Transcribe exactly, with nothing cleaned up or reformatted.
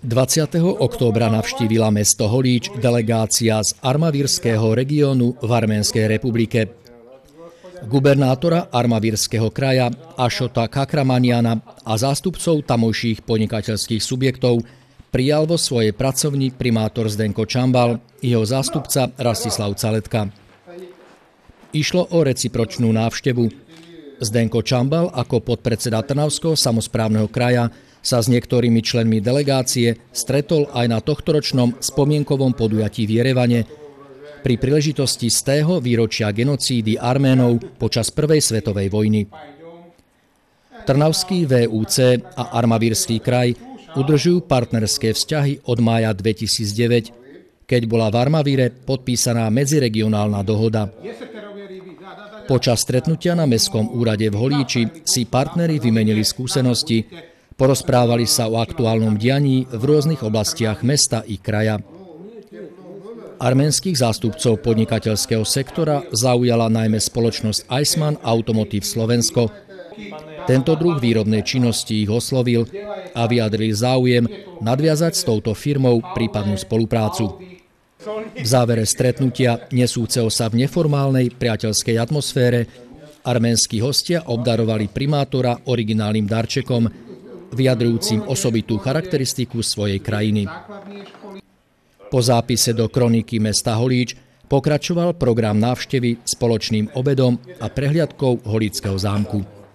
dvadsiateho októbra navštívila mesto Holíč delegácia z Armavírskeho regiónu v Arménskej republike. Gubernátora Armavírskeho kraja Ašota Kakramaniana a zástupcov tamojších podnikateľských subjektov prijal vo svojej pracovni primátor Zdenko Čambal, jeho zástupca Rastislav Caletka. Išlo o recipročnú návštevu. Zdenko Čambal ako podpredseda Trnavského samosprávneho kraja sa s niektorými členmi delegácie stretol aj na tohtoročnom spomienkovom podujatí v Jerevane pri príležitosti stého výročia genocídy Arménov počas Prvej svetovej vojny. Trnavský vé ú cé a Armavírsky kraj udržujú partnerské vzťahy od mája dvetisícdeväť, keď bola v Armavíre podpísaná medziregionálna dohoda. Počas stretnutia na Mestskom úrade v Holíči si partneri vymenili skúsenosti, porozprávali sa o aktuálnom dianí v rôznych oblastiach mesta i kraja. Arménskych zástupcov podnikateľského sektora zaujala najmä spoločnosť Eisman Automotive Slovensko. Tento druh výrobnej činnosti ich oslovil a vyjadrili záujem nadviazať s touto firmou prípadnú spoluprácu. V závere stretnutia, nesúceho sa v neformálnej priateľskej atmosfére, arménski hostia obdarovali primátora originálnym darčekom, vyjadrujúcim osobitú charakteristiku svojej krajiny. Po zápise do kroniky mesta Holíč pokračoval program návštevy spoločným obedom a prehliadkou Holíčskeho zámku.